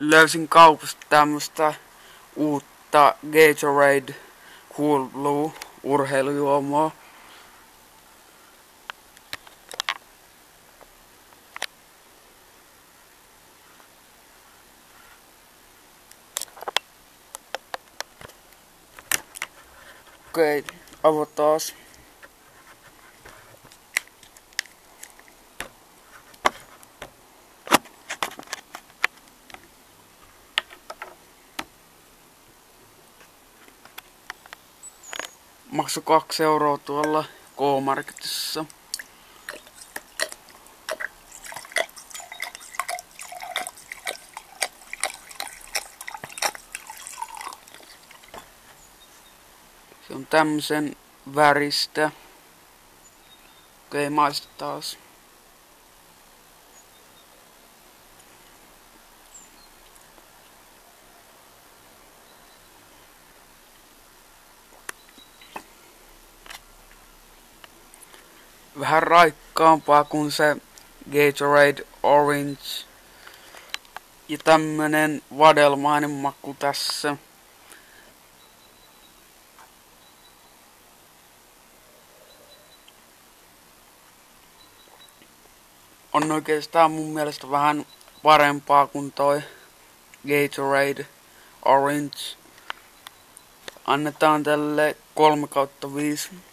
Löysin kaupasta tämmöstä uutta Gatorade Cool Blue urheilujuomaa. Okei, avataan. Maksoi 2 € tuolla K-Marketissa. Se on tämmösen väristä. Okei, maistetaan. Vähän raikkaampaa kuin se Gatorade Orange. Ja tämmönen vadelmainen maku tässä. On oikeastaan mun mielestä vähän parempaa kuin toi Gatorade Orange. Annetaan tälle 3/5.